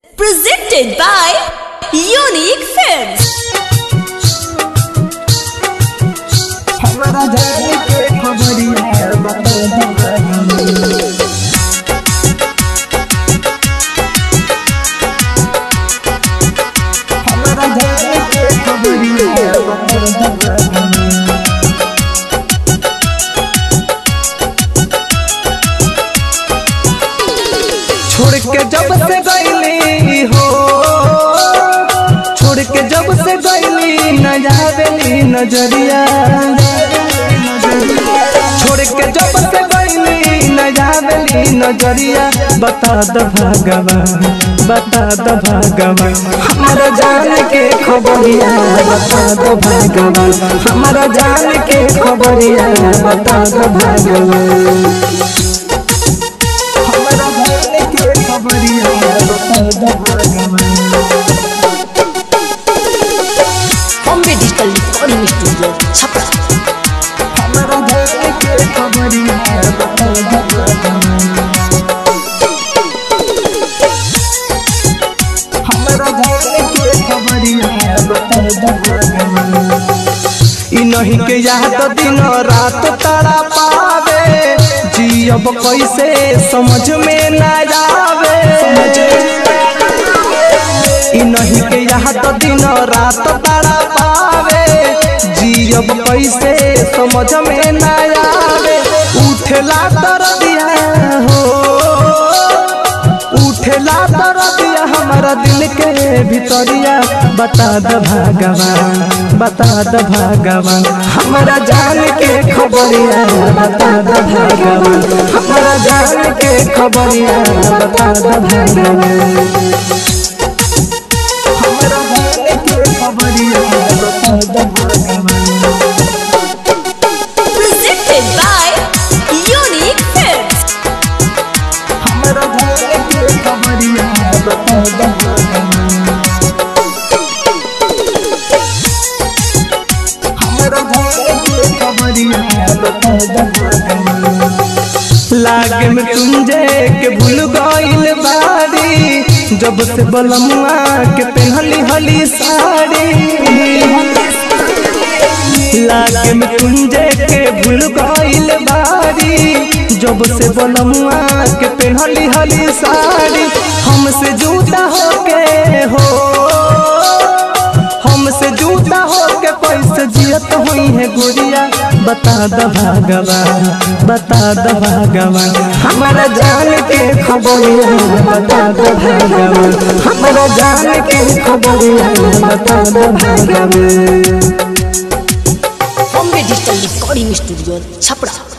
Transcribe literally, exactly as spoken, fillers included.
Presented by Unique Films. हमारा जाने के खबरिया बता हमारा जाने के खबरिया बता छोड़ के जब से गईली हो छोड़ के जब से गईली न जावेली नजरिया छोड़ के जब से गईली न जावेली नजरिया बता द भगवान बता द भगवान हमारा जान के खबरिया बता द भगवान हमारा जान के खबरिया बता द भगवान Bombay Digital Recording Studio, Chhapra. हमारा जाने के खबरिया बता हमारा जाने के खबरिया बता इ नहीं के याद दिन रात तारा पावे जियब कैसे समझ में ना आवे इ नहीं के याद दिन रात तारा पावे जियब कैसे समझ में ना आवे उठला दर्दिया हो उठला दर्दिया हमारा दिल के भीतरिया बता द भगवान बता द भगवान हमारा जान के खबरिया बता द भगवान हमारा जान के खबरिया बता द भगवान हमारा जान के खबरिया बता द भगवान Presented by Unique Films. हमारा जान के खबरिया बता द भगवान लागे में तुंजे के भूल गइल बारी जब से बलमुआ के पहनली हली साड़ी लागे में तुंजे के भूल गइल बारी जब से बलमुआ के पहनली हली साड़ी हमसे जूता होके हो हमसे जूता होके पैसे जियत हुई है गुड़िया बता द भगवान बता द भगवान हमारा जान के खबरिया बता द भगवान हमारा जान के खबरिया बता द भगवान Bombay Digital Recording Studio, Chhapra.